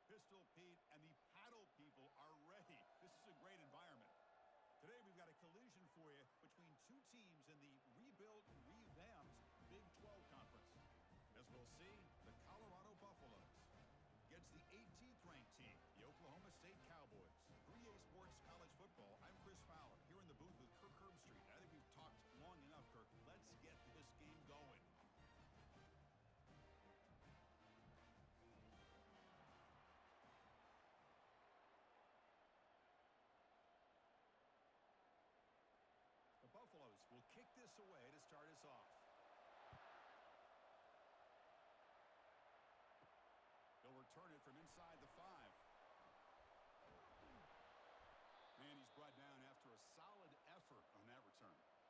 Pistol Pete and the paddle people are ready. This is a great environment. Today we've got a collision for you between two teams in the rebuilt, revamped Big 12 Conference. As we'll see, the Colorado Buffaloes against the 18th ranked team, the Oklahoma State Cowboys. 3A Sports College Football, I'm Chris Fowler, here in the booth with Kirk Herbstreit. I think we've talked long enough, Kirk. Let's get this game going. The Buffaloes will kick this away to start us off. He'll return it from inside the 5. And he's brought down after a solid effort on that return.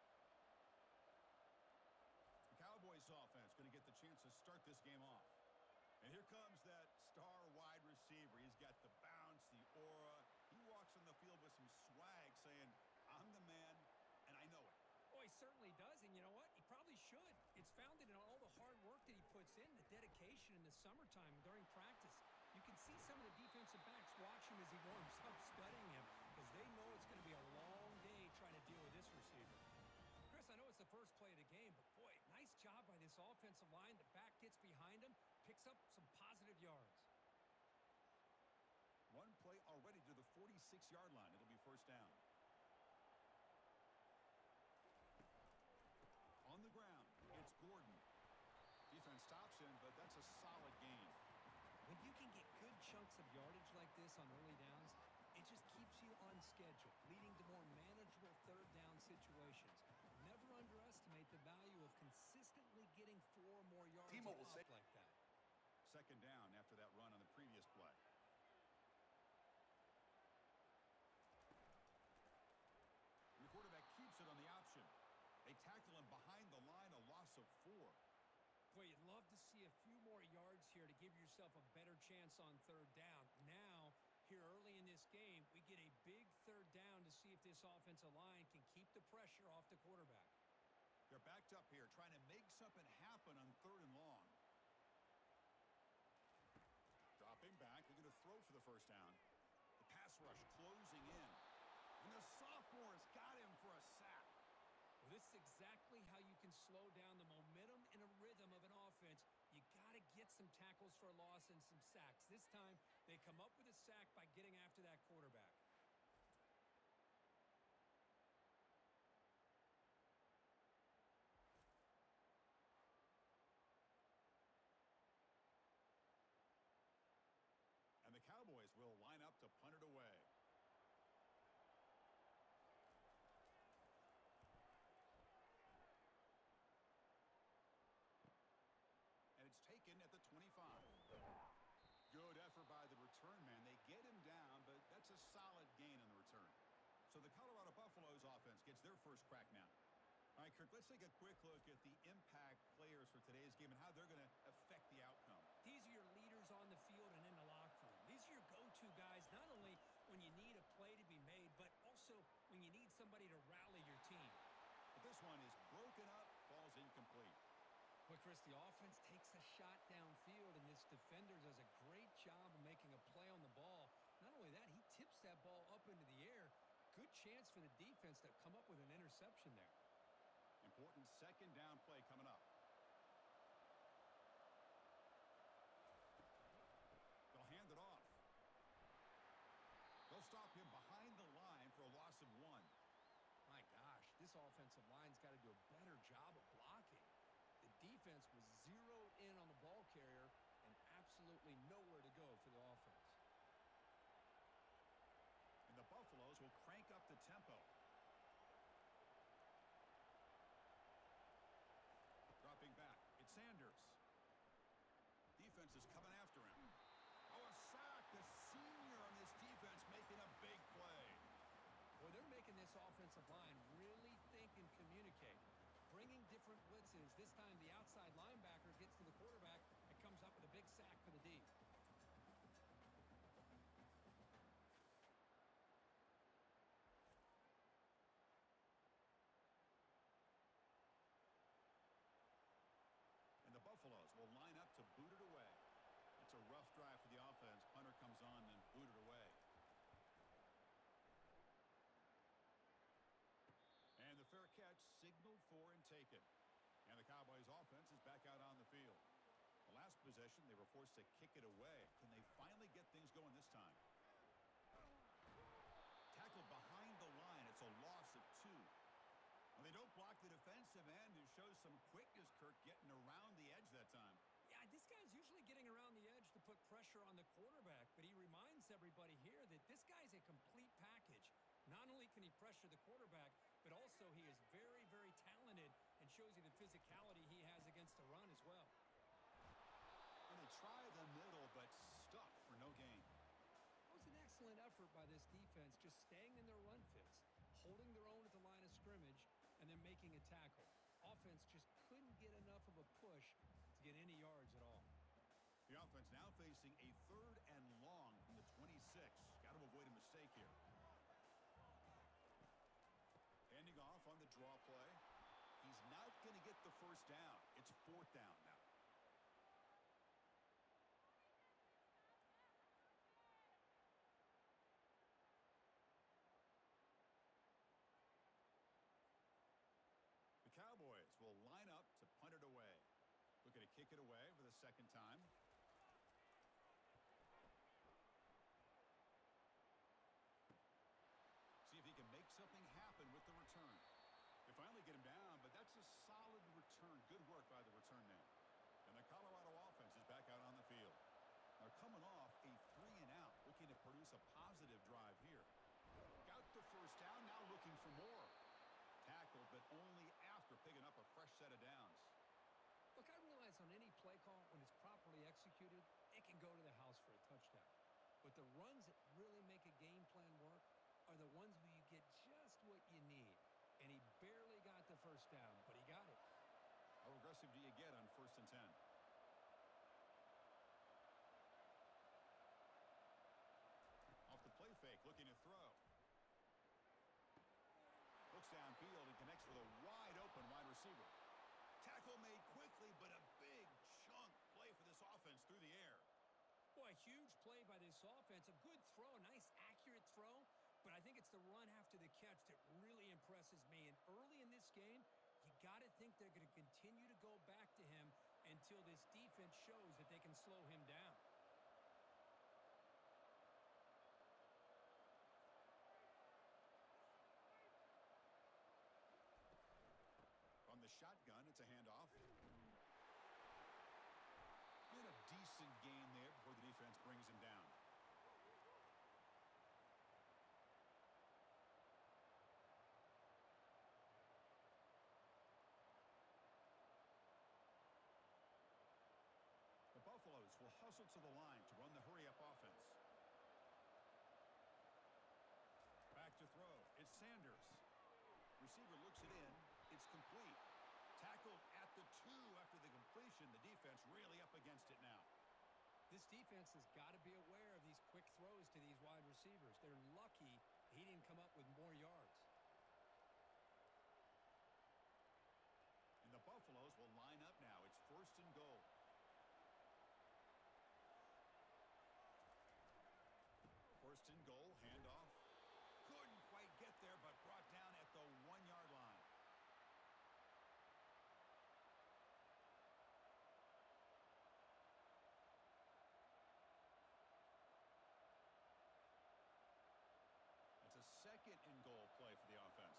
The Cowboys offense going to get the chance to start this game off. And here comes that star wide receiver. He's got the bounce, the aura. He walks on the field with some swag saying, I'm the man, and I know it. Oh, he certainly does, and you know what? He probably should. It's founded in all the hard work that he puts in, the dedication in the summertime during practice. You can see some of the defensive backs watch him as he warms up, studying him, because they know it's going to be a long day trying to deal with this receiver. Chris, I know it's the first play of the game, but boy, nice job by this offensive line. The back gets behind him, picks up some positive yards. One play already to the 46-yard line. It'll be first down. On the ground, it's Gordon. Defense stops him, but that's a solid gain. When you can get good chunks of yardage like this on early downs, it just keeps you on schedule, leading to more manageable third down situations. Never underestimate the value of consistently getting 4 or more yards off like that. Second down after that run on the previous play. And the quarterback keeps it on the option. They tackle him behind the line, a loss of 4. Boy, you'd love to see a few more yards here to give yourself a better chance on third down. Now, here early in this game, we get a big third down to see if this offensive line can keep the pressure off the quarterback. They're backed up here, trying to make something happen on 3rd and long. Dropping back, looking to throw for the first down. The pass rush closing in. And the sophomore's got him for a sack. Well, this is exactly how you can slow down the momentum and a rhythm of an offense. You got to get some tackles for a loss and some sacks. This time, they come up with a sack by getting after that quarterback. And the Cowboys will line up to punt it away. And it's taken at the 25. Good effort by the return man. They get him down, but that's a solid gain on the return. So the Colorado Buffaloes offense gets their first crack now. All right, Kirk, let's take a quick look at the impact players for today's game and how they're going to affect the outcome. These are your leaders on the field and in the locker room. These are your go-to guys, not only when you need a play to be made, but also when you need somebody to rally your team. But this one is broken up, falls incomplete. Well, Chris, the offense takes a shot downfield, and this defender does a great job of making a play on the ball. Not only that, he tips that ball up into the air. Good chance for the defense to come up with an interception there. Important second down play coming up. They'll hand it off. They'll stop him behind the line for a loss of 1. My gosh, this offensive line's got to do a better job of blocking. The defense was zeroed in on the ball carrier and absolutely nowhere to go for the offense. And the Buffaloes will crank up the tempo. Dropping back, it's Sanders. Defense is coming after him. Oh, a sack. The senior on this defense making a big play. Well, they're making this offensive line really think and communicate. Bringing different blitzes. This time the outside linebacker gets to the quarterback and comes up with a big sack for the D. And the Buffaloes will line up to boot it away. It's a rough drive for the offense. Punter comes his offense is back out on the field. The last possession, they were forced to kick it away. Can they finally get things going this time? Tackled behind the line. It's a loss of 2. Well, they don't block the defensive end. It shows some quickness, Kirk, getting around the edge that time. Yeah, this guy's usually getting around the edge to put pressure on the quarterback, but he reminds everybody here that this guy's a complete package. Not only can he pressure the quarterback, but also he is very, very talented and shows you the physicality he has against the run as well. And they try the middle, but stuck for no gain. It was an excellent effort by this defense, just staying in their run fits, holding their own at the line of scrimmage, and then making a tackle. Offense just couldn't get enough of a push to get any yards at all. The offense now facing a 3rd and long from the 26. Got to avoid a mistake here. Handing off on the draw play. He's not going to get the first down. It's 4th down now. The Cowboys will line up to punt it away. Looking to kick it away for the 2nd time. See if he can make something happen with the return. They finally get him down, but that's a solid return. Good work by the return man. And the Colorado offense is back out on the field. They're coming off a 3-and-out, looking to produce a positive drive here. Got the first down, now looking for more. Tackled, but only after picking up a fresh set of downs. Look, I realize on any play call, when it's properly executed, it can go to the house for a touchdown. But the runs that really make a game plan work are the ones where you get just what you need. And he barely got the first down, but he got it. How aggressive do you get on 1st and 10? Off the play fake, looking to throw. Looks downfield and connects with a wide-open wide receiver. Tackle made quickly, but a big chunk play for this offense through the air. Boy, a huge play by this offense. A good throw, a nice, accurate throw. But I think it's the run after the catch that really impresses me. And early in this game, you got to think they're going to continue to go back to him until this defense shows that they can slow him down. From the shotgun, it's a handoff. And a decent gain there before the defense brings him down. The Buffaloes will hustle to the line to run the hurry-up offense. Back to throw. It's Sanders. Receiver looks it in. It's complete. Tackled at the 2 after the completion. The defense really up against it now. This defense has got to be aware of these quick throws to these wide receivers. They're lucky he didn't come up with more yards. And the Buffaloes will line up now. It's 1st and goal. First and goal, handoff. Couldn't quite get there, but brought down at the 1-yard line. It's a 2nd and goal play for the offense.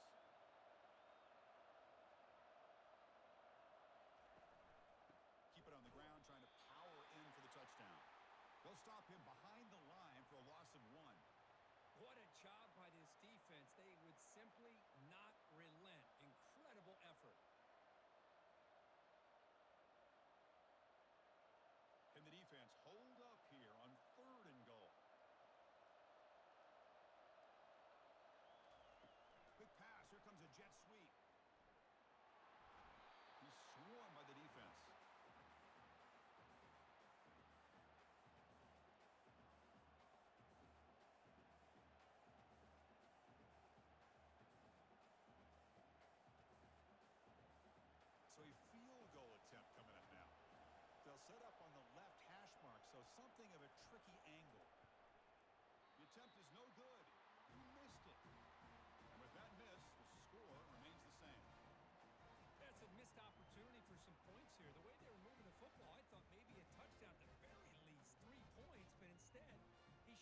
Keep it on the ground, trying to power in for the touchdown. They'll stop him behind the line for a loss of 1. What a job by this defense. They would simply not relent. Incredible effort. Can the defense hold up here on 3rd and goal? Quick pass. Here comes a jet sweep. He's swarmed by the defense. So a field goal attempt coming up now. They'll set up on the left hash mark, so something of a tricky angle. The attempt is no good. He missed it. And with that miss, the score remains the same. That's a missed opportunity for some points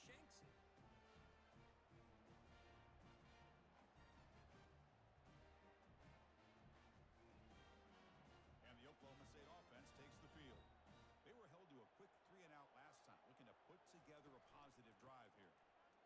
shanks it. And the Oklahoma State offense takes the field. They were held to a quick 3-and-out last time, looking to put together a positive drive here.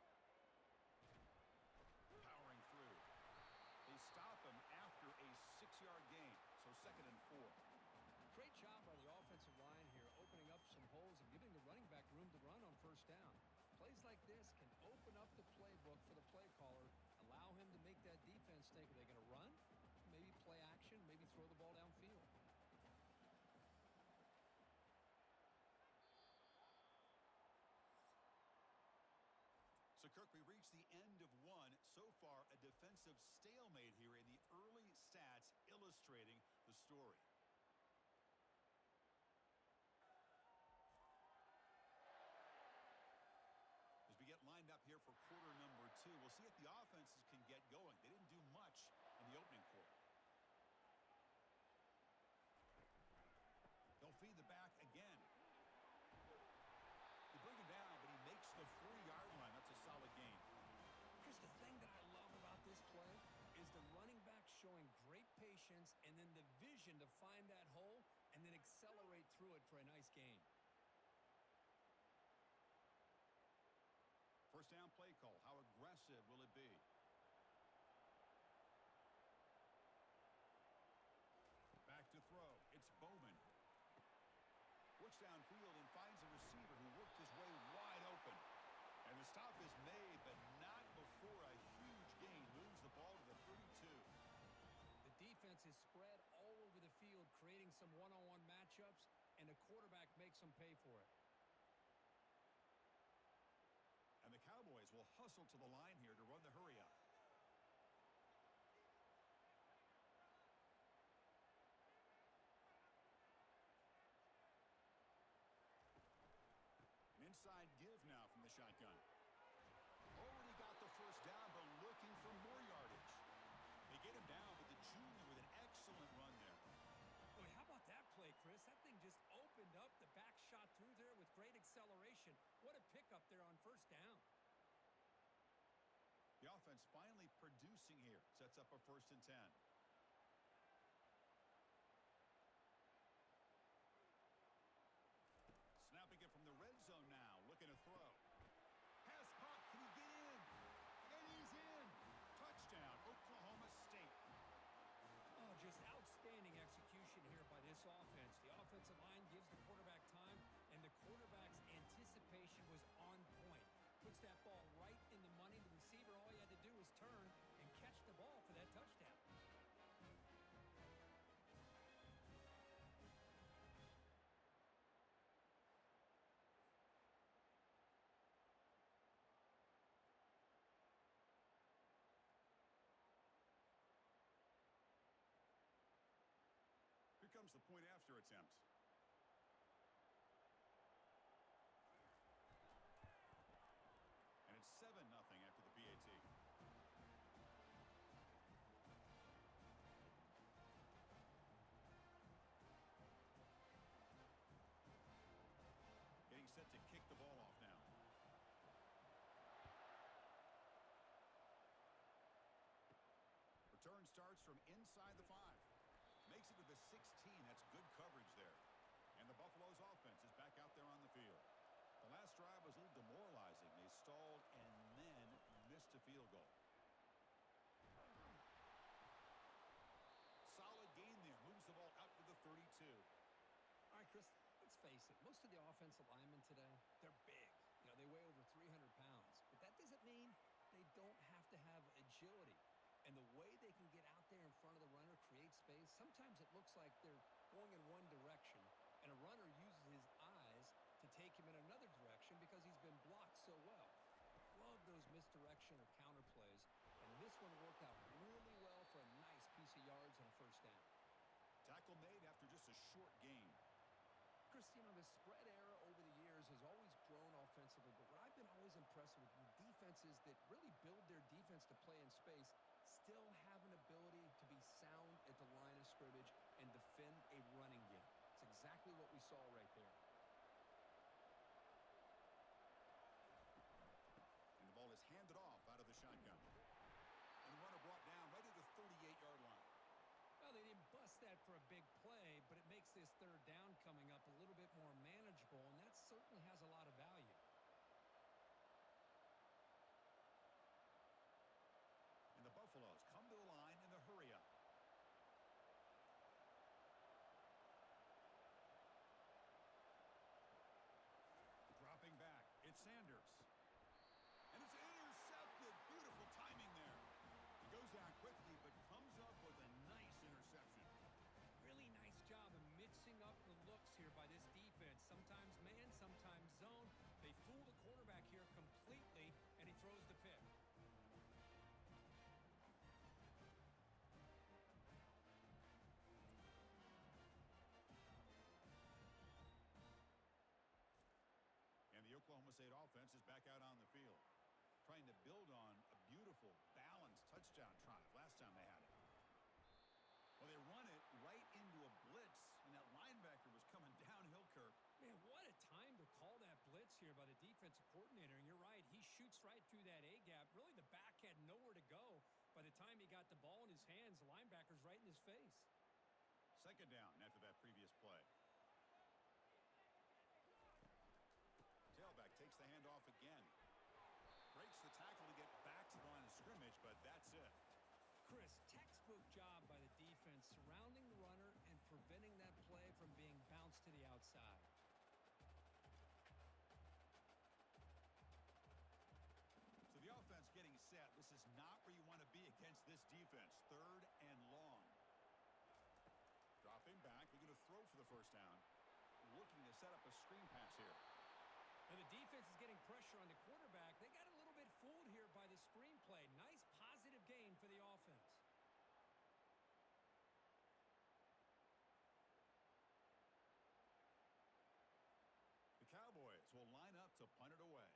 Powering through. They stop him after a 6-yard gain, so 2nd and 4. Great job by the offensive line here, opening up some holes and giving the running back room to run on first down. Plays like this can open up the playbook for the play caller, allow him to make that defense think, are they going to run? Maybe play action, maybe throw the ball downfield. So, Kirk, we reached the end of one. So far, a defensive stalemate here in the early stats illustrating the story. As we get lined up here for quarter number 2, we'll see if the offenses can get going. They didn't do much in the opening quarter. They'll feed the back again. They bring him down, but he makes the 40-yard line. That's a solid gain. Chris, the thing that I love about this play is the running back showing great patience and then the vision to find that hole and then accelerate through it for a nice gain. First down play call. How aggressive will it be? Back to throw. It's Bowman. Looks downfield and finds a receiver who worked his way wide open. And the stop is made, but not before a huge gain moves the ball to the 32. The defense is spread all over the field, creating some one-on-one matchups, and the quarterback makes them pay for it. And the Cowboys will hustle to the line here to run the hurry up. An inside give now from the shotgun. Already got the first down, but looking for more yardage. They get him down, but the junior with an excellent run there. Boy, how about that play, Chris? That thing just opened up. The back shot through there with great acceleration. What a pickup there on first down. The offense finally producing here. Sets up a 1st and 10. Snapping it from the red zone now. Looking to throw. Pass caught. Can he get in? And he's in. Touchdown, Oklahoma State. Oh, just outstanding execution here by this offense. The offensive line gives the quarterback time, and the quarterback's anticipation was on point. Puts that ball right in the money. The receiver, all he had to do was turn and catch the ball for that touchdown. Here comes the point after attempt. And it's 7-0 after the PAT. Getting set to kick the ball off now. Return starts from inside the 5. Makes it to the 16. That's good coverage there. And the Buffalo's offense is back out there on the field. The last drive was a little demoralizing. They stalled and then missed a field goal. Solid gain there. Moves the ball out to the 32. All right, Chris, let's face it. Most of the offensive linemen today, they're big. You know, they weigh over 300 pounds. But that doesn't mean they don't have to have agility. And the way they can get out there in front of the runner, create space, sometimes it looks like they're going in one direction, and a runner uses his eyes to take him in another direction because he's been blocked so well. Love those misdirection or counter plays, and this one worked out really well for a nice piece of yards and a first down. Tackle made after just a short gain. Chris, you know, the spread era over the years has always grown offensively, but what I've been always impressed with defenses that really build their defense to play in space still have an ability to be sound at the line of scrimmage and defend a running game. It's exactly what we saw right there. Bowl, and that certainly has a lot of value. And the Buffaloes come to the line in the hurry-up. Dropping back, it's Sanders. And it's intercepted. Beautiful timing there. He goes down quickly, but comes up with a nice interception. Really nice job of mixing up the looks here by this defense. Sometimes man, sometimes zone. They fool the quarterback here completely, and he throws the pick. And the Oklahoma State offense is back out on the field, trying to build on a beautiful, balanced touchdown drive last time they had it. Well, they run it right into a blitz, and that linebacker was coming downhill, Kirk. Man, what a time to call that blitz here by the defensive coordinator. And you're right, he shoots right through that A-gap. Really, the back had nowhere to go. By the time he got the ball in his hands, the linebacker's right in his face. Second down after that previous play. Tailback takes the handoff again. Breaks the tackle to get back to the line of scrimmage, but that's it. Chris, textbook job by the defense surrounding the runner and preventing that play from being bounced to the outside. So the offense getting set. This is not where you want to be against this defense. Third and long. Dropping back, looking to throw for the first down. Looking to set up a screen pass here. And the defense is getting pressure on the quarterback. They got a little bit fooled here by the screenplay. Nice positive gain for the offense. The Cowboys will line up to punt it away.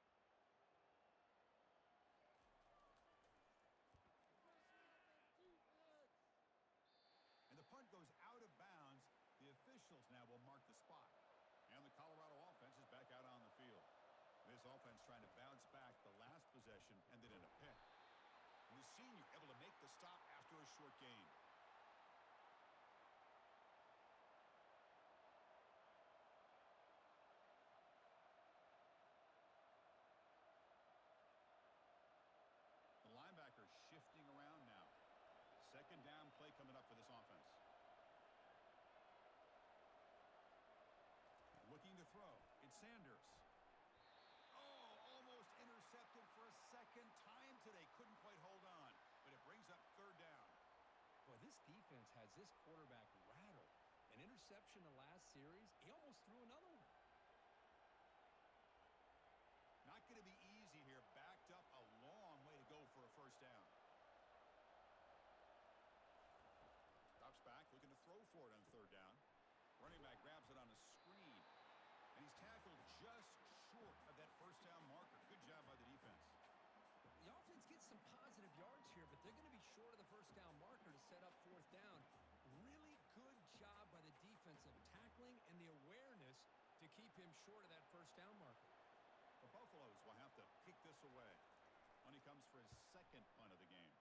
And the punt goes out of bounds. The officials now will mark the spot. And the Colorado offense is back out on the field. This offense trying to bounce back. The last possession ended in a pick. And the senior able to make the stop after a short gain. The linebacker shifting around now. Second down play coming up for this offense. Looking to throw. It's Sanders. Oh, almost intercepted for a second time today. Couldn't quite hold on, but it brings up third down. Boy, this defense has this quarterback rattled. An interception the last series. He almost threw another one. Not going to be easy here. Backed up a long way to go for a first down. Drops back, looking to throw for it on third down. Running back grabs it on a screen. And he's tackled just short of that first down marker. Good job by the defense. The offense gets some positive yards here, but they're going to be short of the first down marker to set up fourth down. Really good job by the defense of tackling and the awareness to keep him short of that first down marker. The Buffaloes will have to kick this away when he comes for his second punt of the game.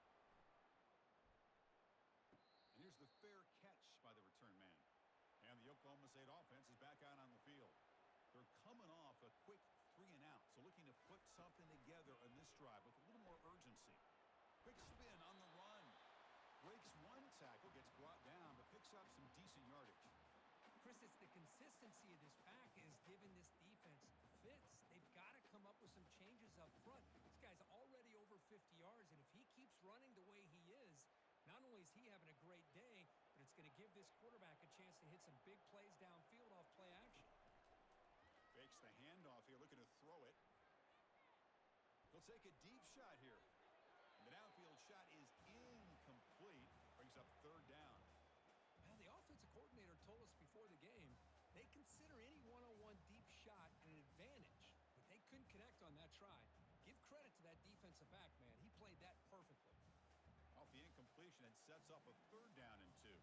And here's the fair catch by the return man. And the Oklahoma State offense is back out on the field. They're coming off a quick 3 and out, so looking to put something together on this drive with a little more urgency. Quick spin on the run. Breaks one tackle, gets brought down, but picks up some decent yardage. Chris, it's the consistency of this pack is giving this defense fits. They've got to come up with some changes up front. This guy's already over 50 yards, and if he keeps running the way he is, not only is he having a great day, but it's going to give this quarterback a chance to hit some big plays downfield off play action. Fakes the handoff here, looking to throw it. He'll take a deep shot here. And the downfield shot is incomplete. Brings up third down. Now, the offensive coordinator told us before the game they consider any one-on-one deep shot an advantage, but they couldn't connect on that try. Give credit to that defensive back, man. He played that perfectly. Off the incompletion, and sets up a third down and 2.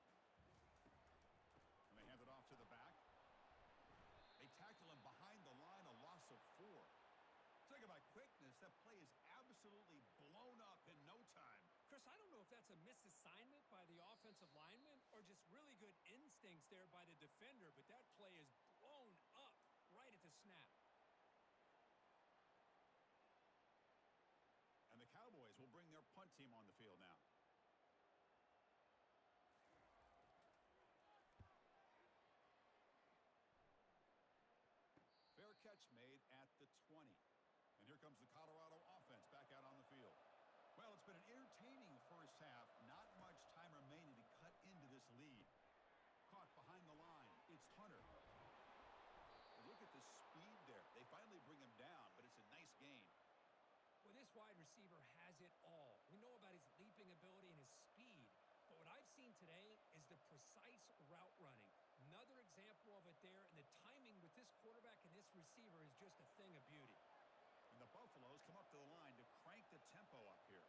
And they hand it off to the back. They tackle him behind the line, a loss of 4. Talk about quickness. That play is absolutely blown up in no time. Chris, I don't know if that's a misassignment by the offensive lineman or just really good instincts there by the defender, but that play is blown the snap. And the Cowboys will bring their punt team on the field now. Fair catch made at the 20. And here comes the Colorado offense back out on the field. Well, it's been an entertaining first half. Not much time remaining to cut into this lead. Caught behind the line. It's Hunter. And look at the speed there. They finally bring him down, but it's a nice gain. Well, this wide receiver has it all. We know about his leaping ability and his speed. But what I've seen today is the precise route running. Another example of it there, and the timing with this quarterback and this receiver is just a thing of beauty. And the Buffaloes come up to the line to crank the tempo up here.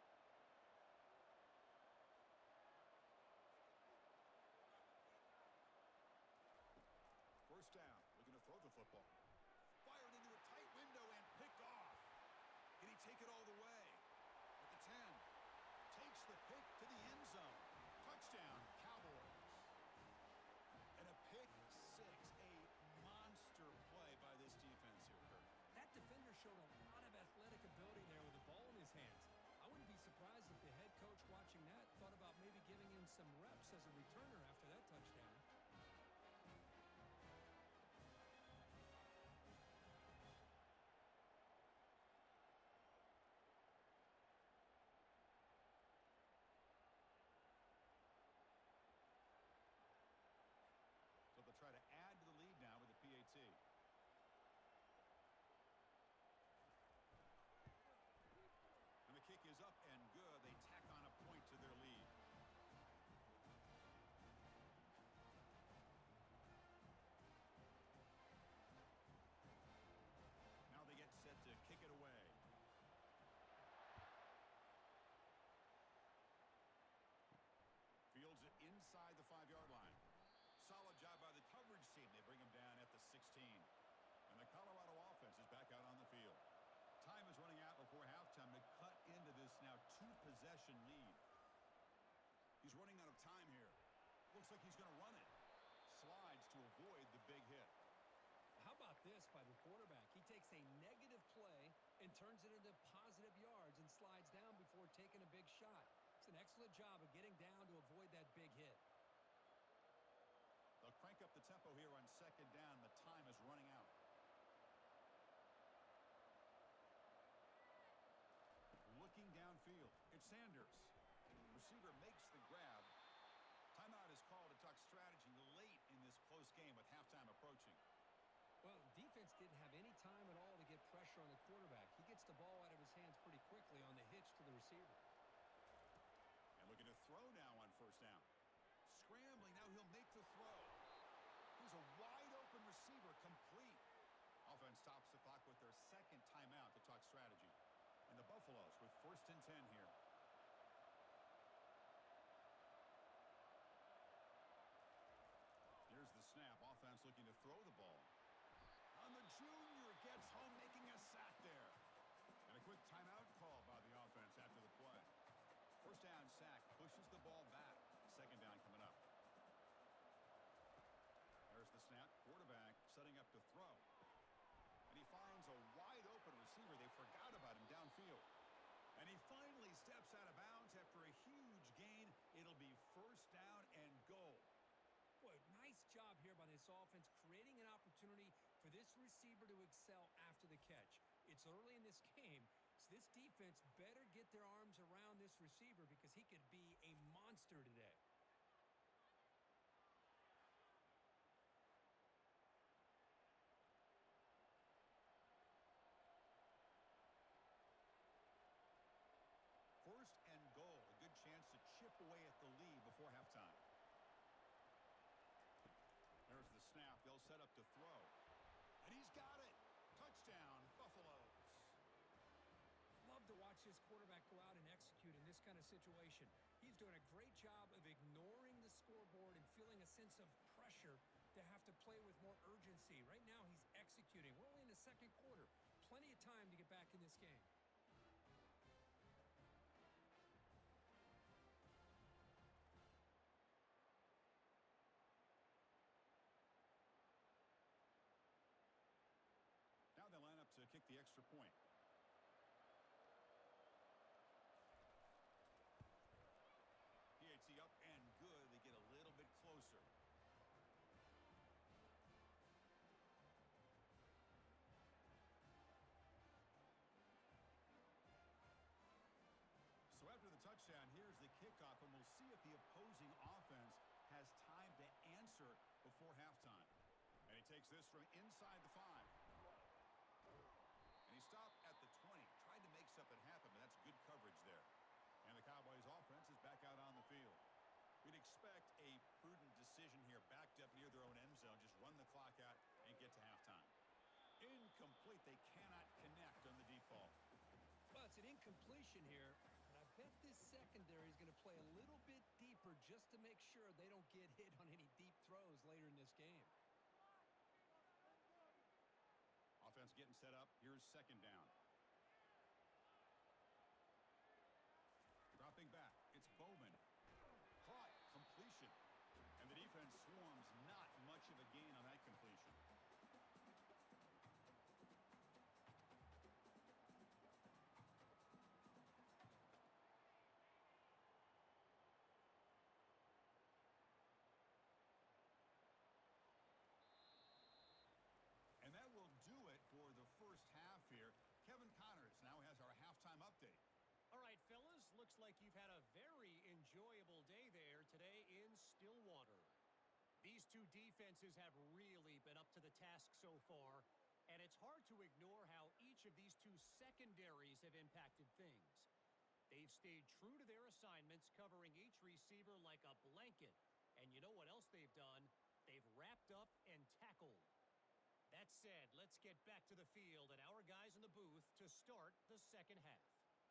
First down, looking to throw the football. Fired into a tight window and picked off. Can he take it all the way? At the 10. Takes the pick to the end zone. Touchdown, Cowboys. And a pick six. A monster play by this defense here, Kurt. That defender showed a lot of athletic ability there with the ball in his hands. I wouldn't be surprised if the head coach watching that thought about maybe giving him some reps as a returner after that touchdown. So they'll try to add to the lead now with the PAT. And the kick is up and good. They tack on a point to their lead. Now they get set to kick it away. Fields it inside the 5-yard line. Solid job by the coverage team. They bring him down at the 16. And the Colorado offense is back out on the field. Time is running out before halftime to cut into this now 2-possession lead. He's running out of time here. Looks like he's going to run it. Slides to avoid the big hit. How about this by the quarterback? He takes a negative play and turns it into positive yards and slides down before taking a big shot. It's an excellent job of getting down to avoid that big hit. They'll crank up the tempo here on second down. The time is running out. Looking downfield. It's Sanders. Receiver makes the grab. Timeout is called to talk strategy late in this close game with halftime approaching. Well, defense didn't have any time at all to get pressure on the quarterback. He gets the ball out of his hands pretty quickly on the hitch to the receiver. And looking to throw now on first down. Scrambling, now he'll make the throw. He's a wide-open receiver, complete. Offense stops the clock with their second timeout to talk strategy. And the Buffaloes with 1st and 10 here. Here's the snap. Offense looking to throw the ball. On the junior, gets home, making a sack there. And a quick timeout call by the offense after the play. First down sack, pushes the ball back. Second down coming up. There's the snap. Quarterback setting up to throw. And he finds a wide-open receiver. They forgot about him downfield. And he finally steps out of bounds after a huge gain. It'll be first down and goal. Boy, nice job here by this offense, creating an opportunity for this receiver to excel after the catch. It's early in this game, so this defense better get their arms around this receiver because he could be a monster today. First and goal, a good chance to chip away at the lead before halftime. There's the snap. They'll set up to throw. And he's got it. Touchdown, Buffaloes. Love to watch this quarterback go out and execute in this kind of situation. He's doing a great job of ignoring the scoreboard and feeling a sense of pressure to have to play with more urgency. Right now, he's executing. We're only in the second quarter. Plenty of time to get back in this game. the extra point. PAT up and good. They get a little bit closer. So after the touchdown, here's the kickoff, and we'll see if the opposing offense has time to answer before halftime. And he takes this from inside the 5. And he stopped at the 20. Tried to make something happen, but that's good coverage there. And the Cowboys offense is back out on the field. We'd expect a prudent decision here, backed up near their own end zone. Just run the clock out and get to halftime. Incomplete. They cannot connect on the deep ball. Well, it's an incompletion here. And I bet this secondary is going to play a little bit deeper just to make sure they don't get hit on any deep throws later in this game. Offense getting set up. Here's second down. Dropping back. It's Bowman. Caught. Completion. And the defense swarms. Not much of a gain on that completion. And that will do it for the first half here. Kevin Connors now has our halftime update. All right, fellas, looks like you've had a very enjoyable day there today in Stillwater. These two defenses have really been up to the task so far, and it's hard to ignore how each of these two secondaries have impacted things. They've stayed true to their assignments, covering each receiver like a blanket. And you know what else they've done? They've wrapped up and tackled. That said, let's get back to the field and our guys in the booth to start the second half.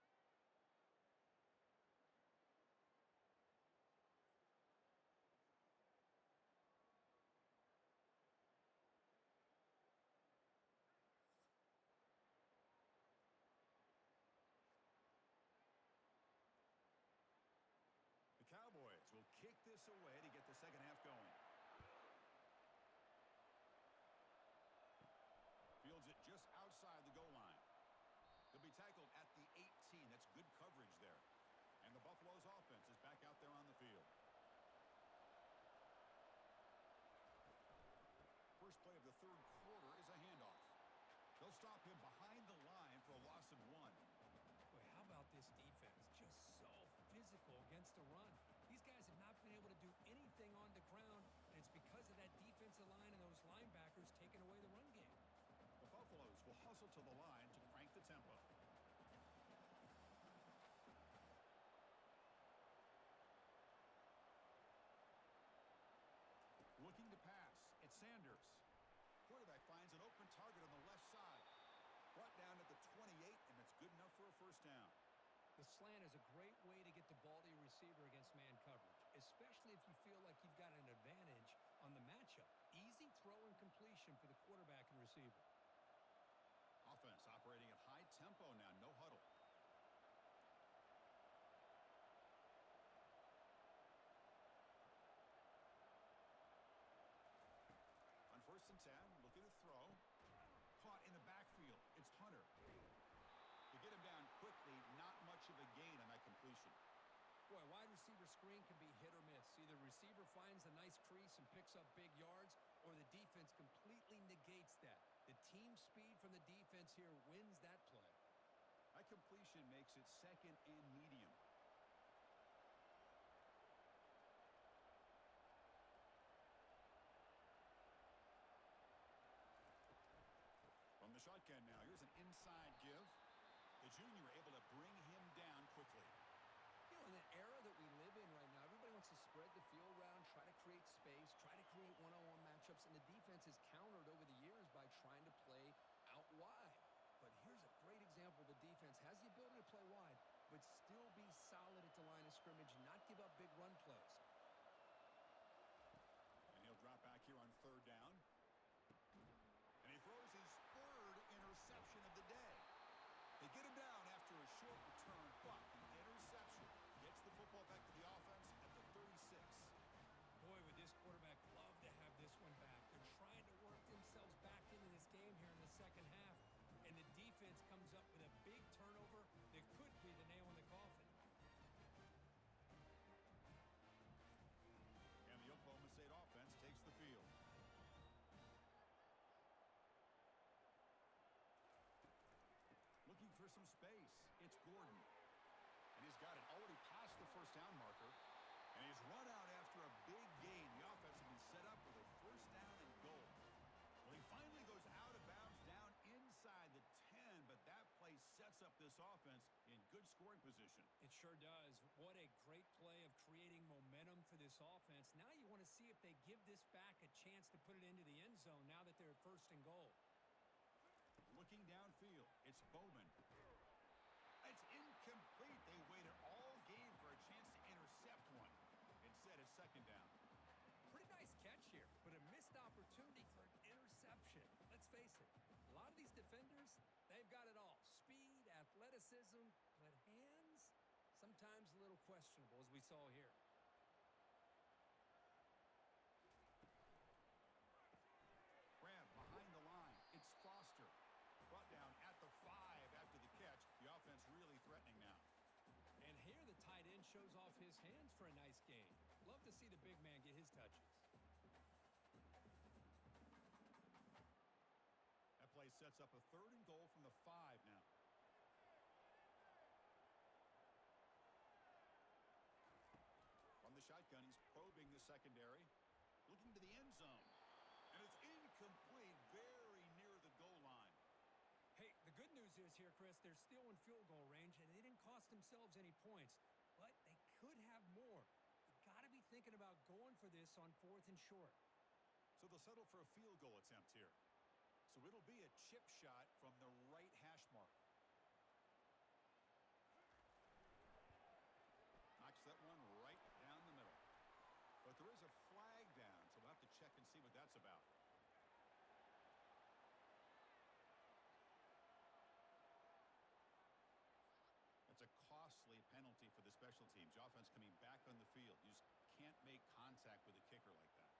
The Cowboys will kick this away to get the second half going. Fields it just outside the goal line. He'll be tackled at the 18. That's good coverage there. And the Buffalo's offense is back out there on the field. First play of the third quarter is a handoff. They'll stop him behind the line for a loss of 1. Boy, how about this defense? Just so physical against the run. These guys have not been able to do anything on the ground, and it's because of that defensive line and those linebackers taking away the run game. The Buffaloes will hustle to the line to crank the tempo. Looking to pass. It's Sanders. Quarterback finds an open target on the left side. Brought down at the 28, and it's good enough for a first down. The slant is a great way to get the ball to your receiver against man coverage, especially if you feel like you've got an advantage on the matchup. Easy throw and completion for the quarterback and receiver. Offense operating at high tempo now. No huddle. On 1st and 10, looking to throw. Caught in the backfield. It's Hunter. They get him down quickly. Not much of a gain on that completion. Boy, wide receiver screen can be hit or miss. Either receiver finds a nice crease and picks up big yards, or the defense completely negates that. The team speed from the defense here wins that play. That completion makes it second and medium. From the shotgun now, here's an inside give. The junior able to bring him down quickly. You know, in the era that we live in right now, everybody wants to spread the field around, try to create space, try to create one-on-one matchups, and the defense has countered over the years by trying to play out wide. But here's a great example. The defense has the ability to play wide, but still be solid at the line of scrimmage, not give up big run plays. And he'll drop back here on 3rd down. And he throws his 3rd interception of the day. They get him down after a short return, but the interception gets the football back to the offense at the 36. Boy, would this quarterback love to have this one back. They're trying to work themselves back into this game here in the second half, and the defense offense in good scoring position. It sure does. What a great play of creating momentum for this offense. Now you want to see if they give this back a chance to put it into the end zone now that they're at first and goal. Looking downfield, it's Bowman. It's incomplete. They waited all game for a chance to intercept one. Instead, it's second down. Pretty nice catch here, but a missed opportunity for an interception. Let's face it, a lot of these defenders, they've got it all. Speed, athleticism, but hands, sometimes a little questionable, as we saw here. Grab behind the line. It's Foster. Brought down at the 5 after the catch. The offense really threatening now. And here the tight end shows off his hands for a nice gain. Love to see the big man get his touches. That play sets up a 3rd and goal from the 5 now. From the shotgun, he's probing the secondary. Looking to the end zone. And it's incomplete, very near the goal line. Hey, the good news is here, Chris, they're still in field goal range, and they didn't cost themselves any points. But they could have more. You got to be thinking about going for this on 4th and short. So they'll settle for a field goal attempt here. So it'll be a chip shot from the right hash mark. Knocks that one right down the middle. But there is a flag down, so we'll have to check and see what that's about. That's a costly penalty for the special teams. The offense coming back on the field. You just can't make contact with a kicker like that.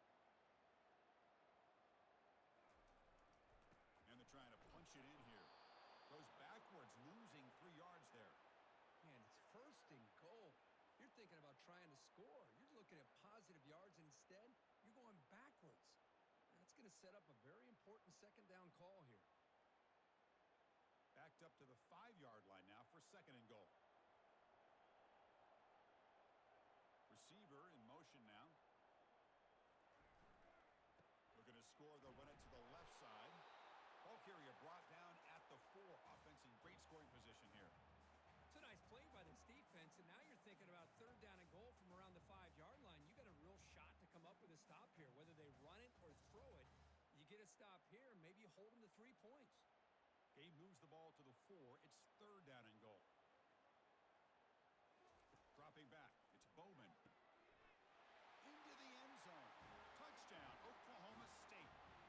And they're trying to punch it in here. Goes backwards, losing 3 yards there. Man, it's 1st and goal. You're thinking about trying to score. You're looking at positive yards, and instead, you're going backwards. That's going to set up a very important 2nd down call here. Backed up to the 5-yard line now for 2nd and goal. Receiver in motion now. Looking to score, they'll run it to the left side. Ball carrier brought down at the 4. Offense in great scoring position here. It's a nice play by this defense, and now you're thinking about 3rd down and goal from around the 5-yard line. You got a real shot to come up with a stop here. Whether they run it or throw it, you get a stop here, and maybe you hold them to 3 points. Gabe moves the ball to the 4. It's 3rd down and goal. Dropping back. It's Bowman. Into the end zone. Touchdown, Oklahoma State.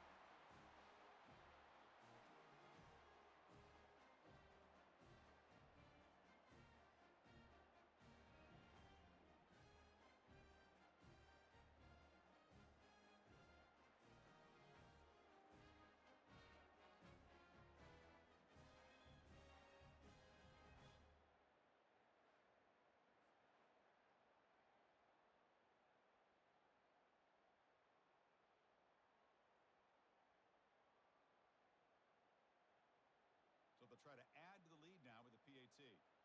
So they'll try to add to the lead now with the PAT.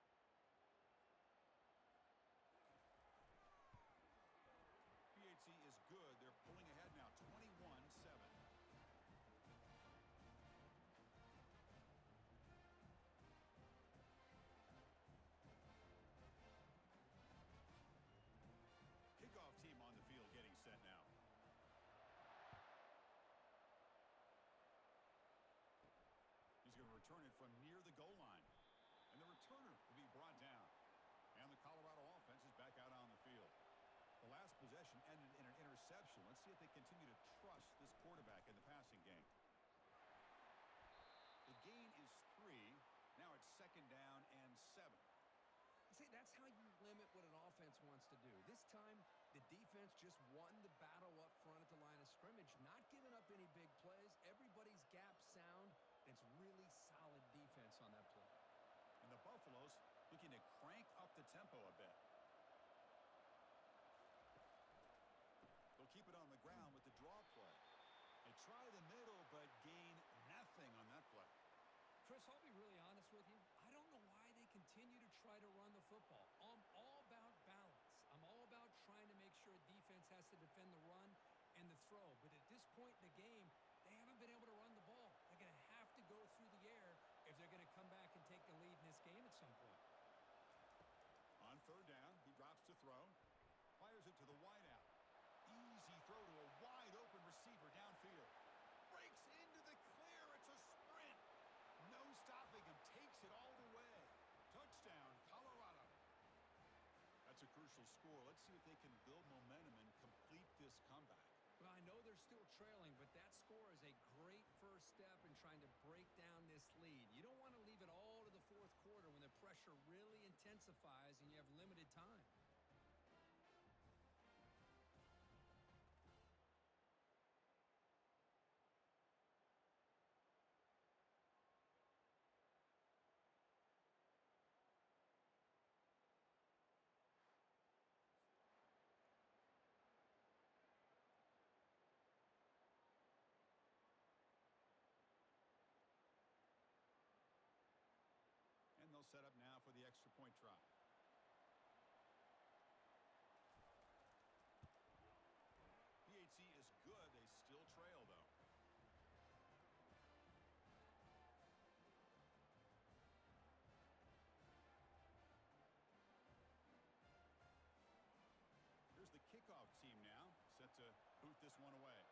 PAT is good. They're pulling ahead now, 21-7. Kickoff team on the field getting set now. He's going to return it from near the goal line. And the returner will be brought down. And the Colorado offense is back out on the field. The last possession ended in an interception. Let's see if they continue to trust this quarterback in the passing game. The gain is 3. Now it's 2nd down and 7. See, that's how you limit what an offense wants to do. This time, the defense just won the battle up front at the line of scrimmage, not giving up any big plays. Everybody's gap sound. It's really solid defense on that play. And the Buffaloes looking to crank up the tempo a bit. They'll keep it on the ground with the draw play. They try the middle, but gain nothing on that play. Chris, I'll be really honest with you. I don't know why they continue to try to run the football. I'm all about balance. I'm all about trying to make sure defense has to defend the run and the throw. But at this point in the game, they haven't been able to run the ball. They're going to have to go through the air if they're going to come back and take the lead in this game. at some point. On third down, he drops to throw. Fires it to the wideout. Easy throw to a wide-open receiver downfield. Breaks into the clear. It's a sprint. No stopping him. Takes it all the way. Touchdown, Colorado. That's a crucial score. Let's see if they can build momentum and complete this comeback. Well, I know they're still trailing, but that score is a great first step in trying to break down this lead. You don't want to leave it all to the fourth quarter when the pressure really intensifies and you have limited time. And they'll set up now for the extra point try. PHC is good. They still trail, though. Here's the kickoff team now, set to boot this one away.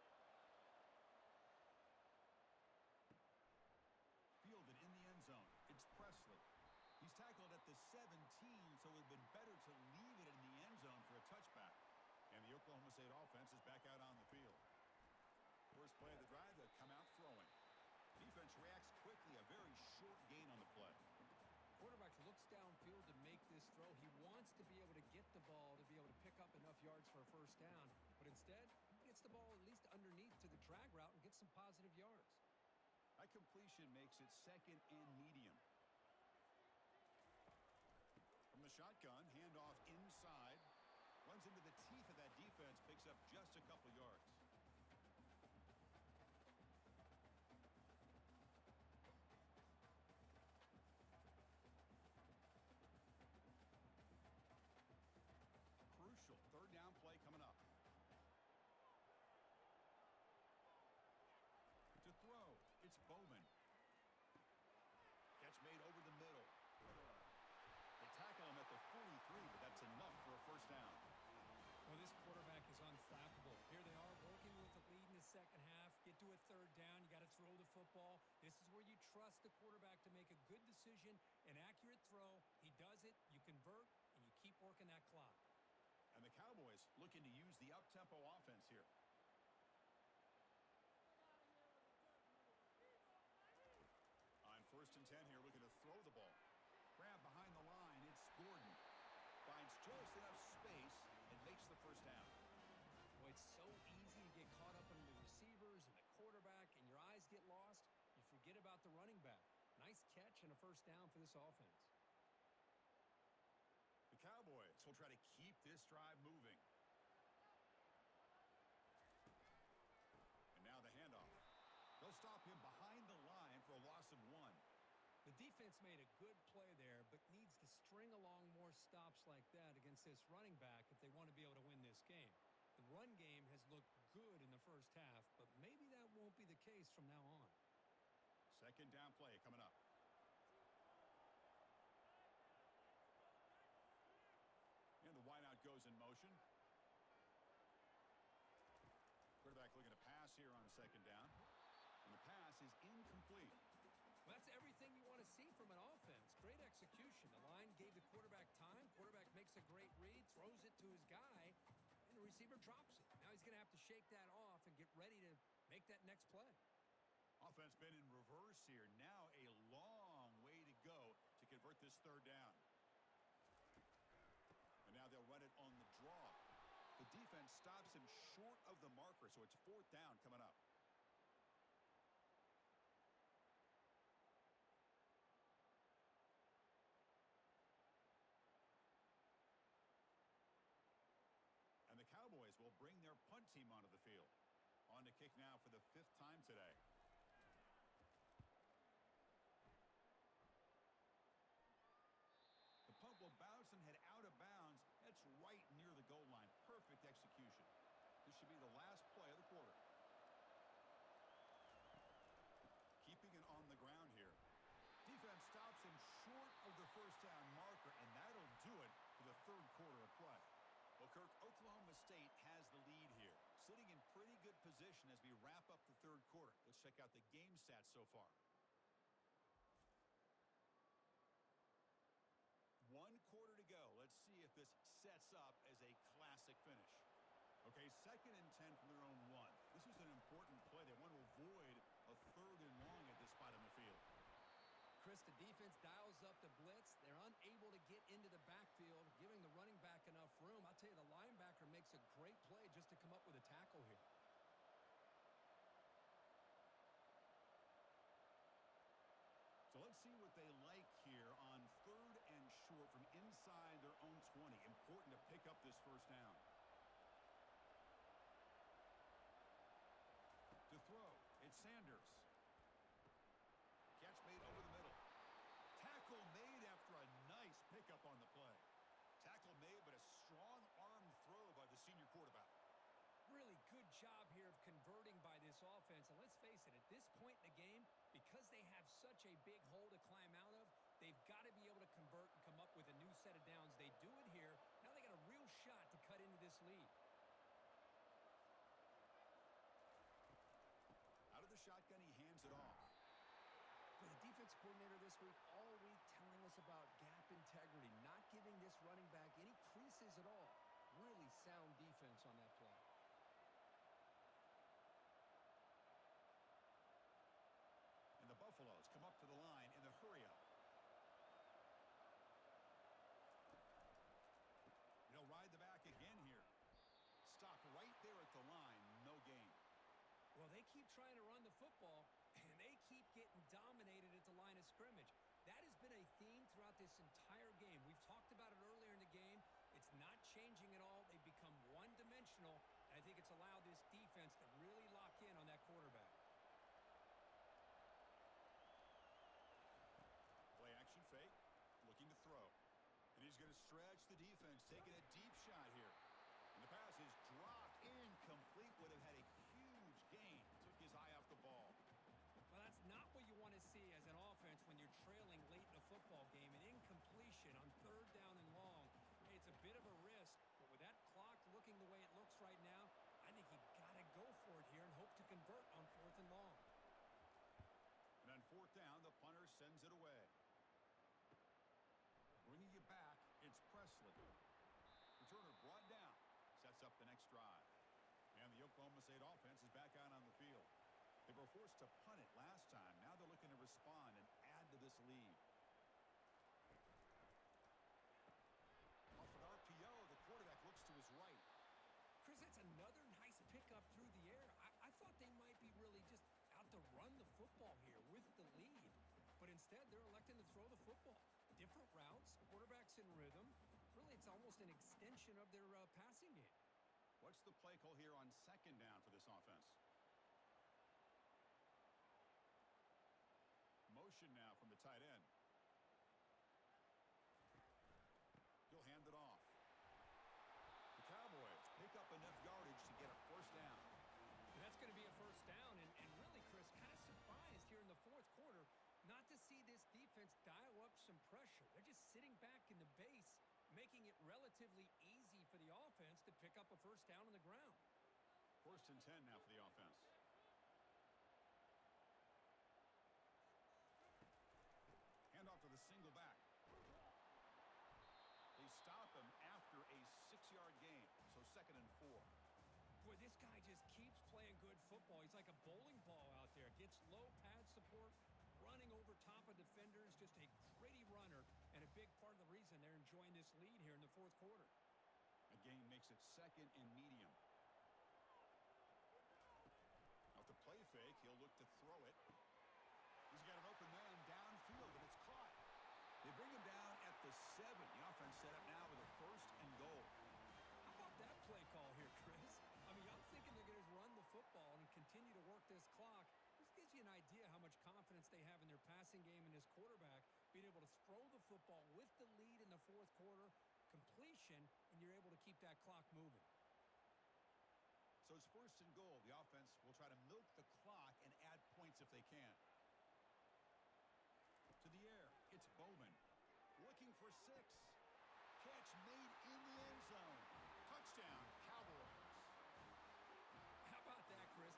Fielded in the end zone. It's Presley. He's tackled at the 17, so it would have been better to leave it in the end zone for a touchback. And the Oklahoma State offense is back out on the field. First play of the drive, they'll come out throwing. Defense reacts quickly, a very short gain on the play. Quarterback looks downfield to make this throw. He wants to be able to get the ball to be able to pick up enough yards for a first down, but instead, he gets the ball at least underneath to the drag route and gets some positive yards. That completion makes it second and medium. From the shotgun, handoff inside. Runs into the teeth of that defense, picks up just a couple yards. Crucial third down play coming up. To throw, it's Bowman. Catch made over the middle. They tackle him at the 43, but that's enough for a first down. Well, this quarterback is unflappable. Here they are working with the lead in the second half. Get to a third down. You got to throw the football. This is where you trust the quarterback to make a good decision, an accurate throw. He does it, you convert, and you keep working that clock. And the Cowboys looking to use the up-tempo offense here. On first and 10 here, looking to throw the ball. Grab behind the line, it's Gordon. Finds just enough space and makes the first down. Boy, it's so easy to get caught up in the receivers and the quarterback, and your eyes get lost. You forget about the running back. Nice catch and a first down for this offense. The Cowboys will try to keep this drive moving. And now the handoff. They'll stop him behind the line for a loss of 1. The defense made a good play there, but needs to string along more stops like that against this running back if they want to be able to win this game. The run game has looked good in the first half, but maybe that won't be the case from now on. Second down play coming up. And the wideout goes in motion. Quarterback looking to pass here on second down. And the pass is incomplete. Well, that's everything you want to see from an offense. Great execution. The line gave the quarterback time. Quarterback makes a great read, throws it to his guy, and the receiver drops it. Now he's going to have to shake that off and get ready to make that next play. Offense been in reverse here. Now a long way to go to convert this third down. And now they'll run it on the draw. The defense stops him short of the marker, so it's fourth down coming up. And the Cowboys will bring their punt team onto the field. On to kick now for the 5th time today. The punt will bounce and head out of bounds. That's right near the goal line. Perfect execution. This should be the last play of the quarter. Keeping it on the ground here. Defense stops him short of position as we wrap up the third quarter. Let's check out the game stats so far. 1 quarter to go. Let's see if this sets up as a classic finish. Okay, 2nd and 10 from their own 1. This is an important play. They want to avoid a 3rd and long at this spot in the field. Chris, the defense dials up the blitz. They're unable to get into the backfield, giving the running back enough room. I'll tell you, the linebacker makes a great play just to come up with a tackle here. So let's see what they like here on 3rd and short from inside their own 20. Important to pick up this first down. To throw, it's Sanders. Catch made over the middle. Tackle made after a nice pickup on the play. Tackle made, but a strong arm throw by the senior quarterback. Really good job here of converting by this offense. And let's face it, at this point in the game, because they have such a big hole to climb out of, they've got to be able to convert and come up with a new set of downs. They do it here. Now they got a real shot to cut into this lead. Out of the shotgun, he hands it off. For the defense coordinator this week, all week telling us about gap integrity, not giving this running back any creases at all. Really sound defense on that play. And the Buffaloes come up to the line in the hurry-up. They'll ride the back again here. Stop right there at the line. No gain. Well, they keep trying to run the football, and they keep getting dominated at the line of scrimmage. That has been a theme throughout this entire game. We've talked about it earlier in the game. It's not changing at all. They've become one-dimensional, and I think it's allowed this defense to really lock in on that quarterback. Play action fake, looking to throw. And he's going to stretch the defense, taking a deep shot here. And the pass is dropped incomplete. Would have had a huge gain. Took his eye off the ball. Well, that's not what you want to see as an offense when you're trailing late in a football game. An incompletion on 3rd down and long. It's a bit of a risk, but with that clock looking the way it looks right now, I think you've got to go for it here and hope to convert on 4th and long. And on 4th down, the punter sends it away. Bringing you back, it's Presley. Returner brought down. Sets up the next drive. And the Oklahoma State offense is back out on the field. They were forced to punt it last time. Now they're looking to respond and add to this lead. Off an RPO, the quarterback looks to his right. Chris, that's another nice pickup through the air. I thought they might be really just out to run the football here with the lead. But instead, they're electing to throw the football. Different routes, quarterbacks in rhythm. Really, it's almost an extension of their passing game. What's the play call here on 2nd down for this offense? Motion now from the tight end. He'll hand it off. The Cowboys pick up enough yardage to get a 1st down. And that's going to be a 1st down. And really, Chris, kind of surprised here in the 4th quarter not to see this defense dial up some pressure. They're just sitting back in the base, making it relatively easy for the offense to pick up a 1st down on the ground. 1st and 10 now for the offense. Hand off to the single back. They stop him after a 6-yard gain, so 2nd and 4. Boy, this guy just keeps playing good football. He's like a bowling ball out there. Gets low pad support, running over top of defenders, just a gritty runner, and a big part of the reason they're enjoying this lead here in the 4th quarter. A gain makes it 2nd and medium. Off the play fake, he'll look to throw it. He's got an open man downfield, and it's caught. They bring him down at the 7. The offense set up now with a 1st and goal. How about that play call here, Chris? I mean, I'm thinking they're going to run the football and continue to work this clock. This gives you an idea how much confidence they have in their passing game and this quarterback being able to throw the football with the lead in the 4th quarter, completion, and you're able to keep that clock moving. So it's 1st and goal. The offense will try to milk the clock and add points if they can. To the air, it's Bowman. Looking for 6. Catch made in the end zone. Touchdown, Cowboys. How about that, Chris?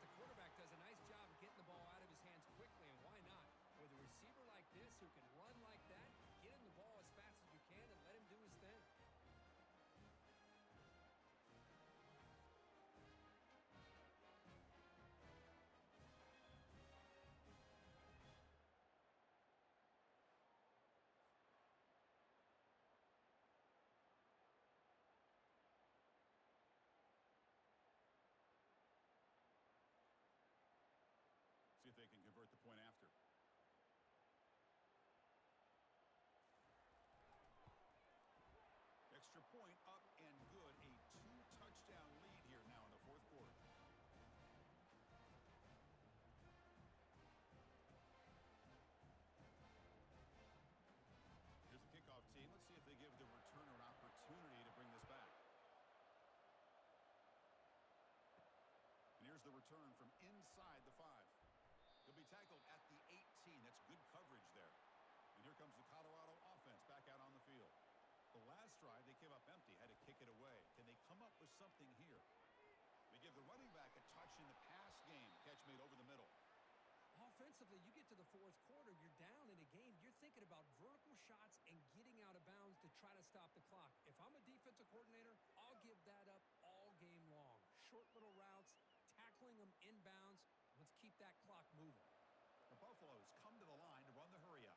Here's the return from inside the 5. He'll be tackled at the 18. That's good coverage there. And here comes the Colorado offense back out on the field. The last drive, they came up empty, had to kick it away. Can they come up with something here? They give the running back a touch in the pass game. Catch made over the middle. Offensively, you get to the fourth quarter, you're down in a game. You're thinking about vertical shots and getting out of bounds to try to stop the clock. If I'm a defensive coordinator, I'll give that up all game long. Short little routes, tackling them inbounds. Let's keep that clock moving. The Buffaloes come to the line to run the hurry-up.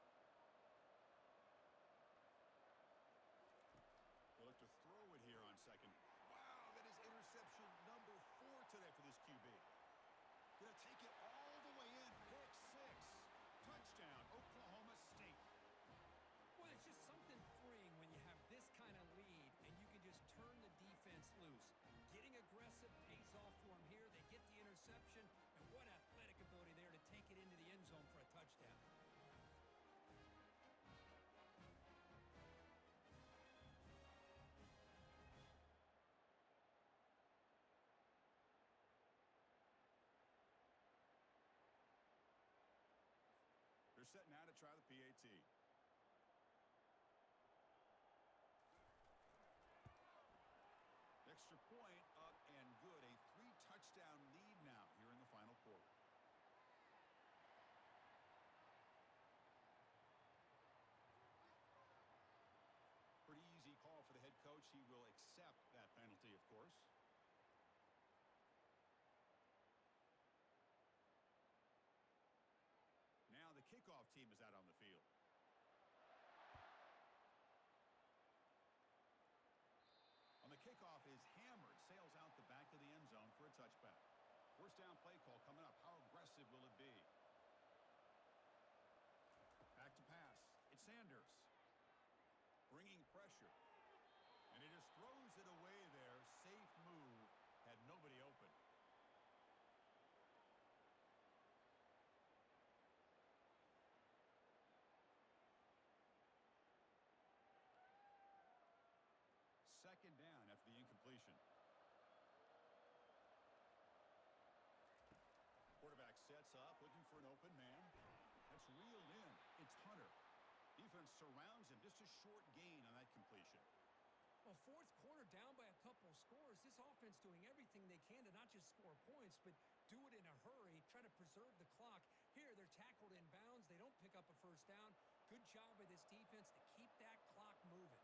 They look to throw it here on second. Wow, that is interception number 4 today for this QB. Gonna take it all the way in. Pick 6. Touchdown, Oklahoma State. Well, it's just something freeing when you have this kind of lead and you can just turn the defense loose. Getting aggressive pays off for them here. They get the interception, and what athletic ability there to take it into the end zone for a touchdown. They're set now to try the PAT. Extra point up and good. A 3-touchdown lead now here in the final quarter. Pretty easy call for the head coach. He will accept that penalty, of course. Now the kickoff team is out on the field. On the kickoff is hammered, sails out the back of the end zone for a touchback. First down play call coming up. How aggressive will it be? Back to pass. It's Sanders. Bringing pressure. And he just throws it away there. Safe move. Had nobody open. Second down after the incompletion. Quarterback sets up, looking for an open man. That's reeled in. It's Hunter. Defense surrounds him. Just a short gain on that completion. Well, fourth quarter down by a couple scores. This offense doing everything they can to not just score points, but do it in a hurry, try to preserve the clock. Here, they're tackled in bounds. They don't pick up a first down. Good job by this defense to keep that clock moving.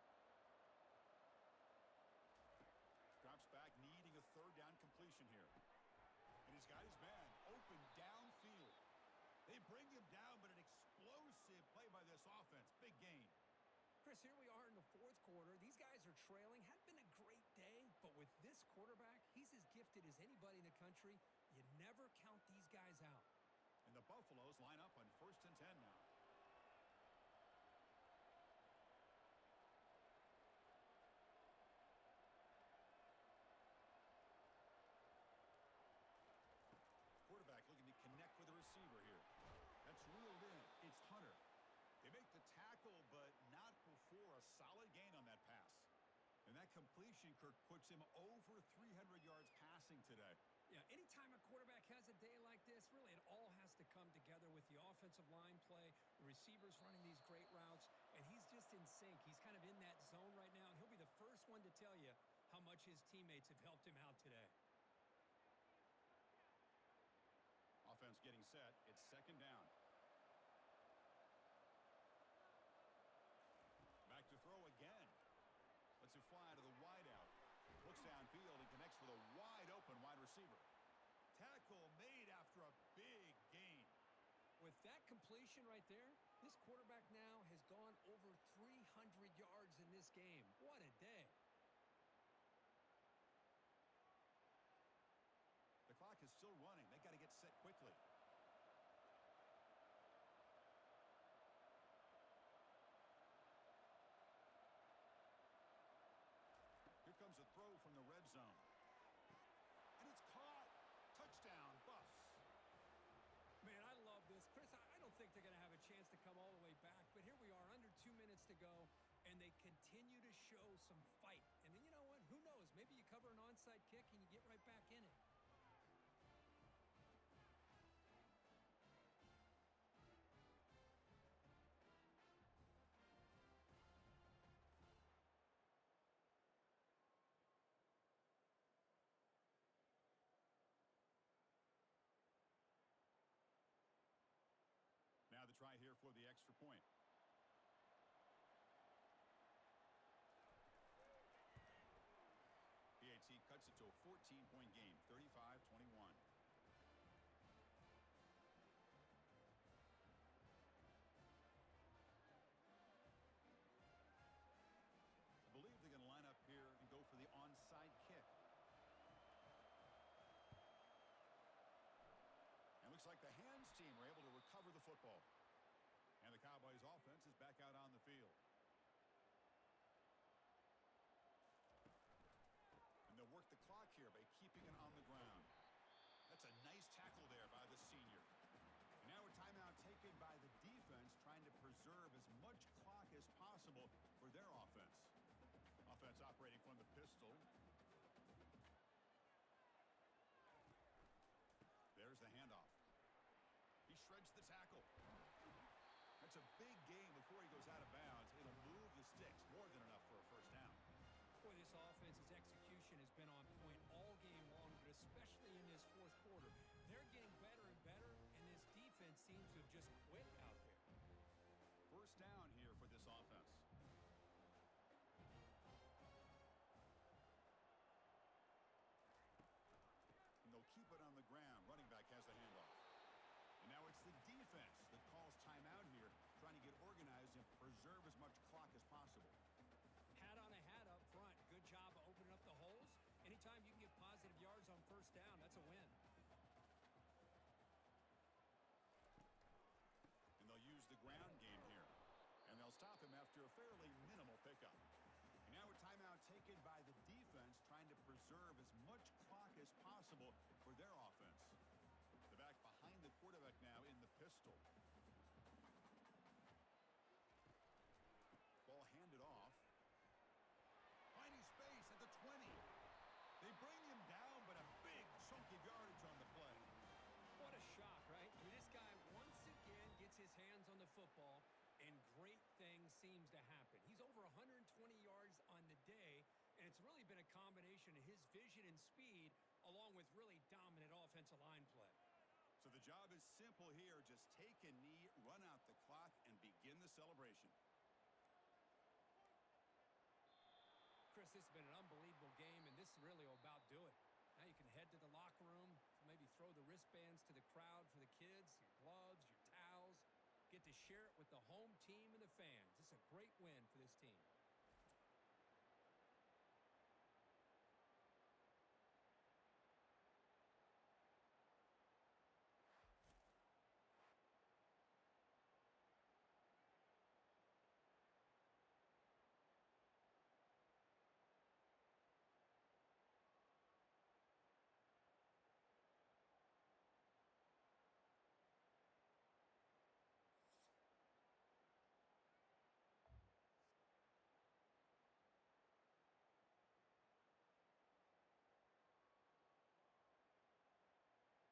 Drops back, needing a third down completion here. And he's got his man open downfield. They bring him down, but an explosive play by this offense. Big gain. Chris, here we are in the fourth quarter. These guys are trailing. Hadn't been a great day, but with this quarterback, he's as gifted as anybody in the country. You never count these guys out. And the Buffaloes line up on 1st and 10 now. Quarterback looking to connect with the receiver here. That's reeled in. It's Hunter. They make the tackle, but not before a solid gain on that pass. And that completion, Kirk, puts him over 300 yards passing today. Yeah, anytime a quarterback has a day like this, really it all has to come together with the offensive line play, the receivers running these great routes, and he's just in sync. He's kind of in that zone right now, and he'll be the first one to tell you how much his teammates have helped him out today. Offense getting set. It's second down. Back to throw again. Lets it fly to the wideout. Looks downfield and connects with a wide-open wide receiver. Tackle made after a big gain. With that completion right there, this quarterback now has gone over 300 yards in this game. What a day. The clock is still running. They got to get set quickly. Here comes a throw from the red zone. And it's caught. Touchdown, Buffs. Man, I love this. Chris, I don't think they're going to have a chance to come all the way back, but here we are, under 2 minutes to go, and they continue to show some fight. And then you know what? Who knows? Maybe you cover an onside kick and you get right back in it. for the extra point. PAT cuts it to a 14-point game, 35-21. I believe they're going to line up here and go for the onside kick. And looks like the hands team are able to recover the football. And the Cowboys offense is back out on the field. And they'll work the clock here by keeping it on the ground. That's a nice tackle there by the senior. And now a timeout taken by the defense, trying to preserve as much clock as possible for their offense. Offense operating from the pistol. There's the handoff. He shreds the tackle. That's a big game before he goes out of bounds. It'll move the Stix, more than enough for a first down. Boy, this offense's execution has been on point all game long, but especially in this fourth quarter. They're getting better and better, and this defense seems to have just quit out there. First down here for this offense. And they'll keep it on the ground. Running back has the handoff. And now it's the defense that calls timeout here, trying to get organized and preserve as much clock as possible. Hat on a hat up front. Good job of opening up the holes. Anytime you can get positive yards on first down, that's a win. And they'll use the ground game here. And they'll stop him after a fairly minimal pickup. And now a timeout taken by the defense, trying to preserve as much clock as possible for their offense. The back behind the quarterback now in the pistol. Ball handed off. Finding space at the 20. They bring him down, but a big chunk of yardage on the play. What a shock, right? I mean, this guy once again gets his hands on the football, and great things seems to happen. He's over 120 yards on the day, and it's really been a combination of his vision and speed along with really dominant offensive line play. So the job is simple here. Just take a knee, run out the clock, and begin the celebration. Chris, this has been an unbelievable game, and this really will about do it. Now you can head to the locker room, maybe throw the wristbands to the crowd for the kids, your gloves, your towels. Get to share it with the home team and the fans. It's a great win for this team.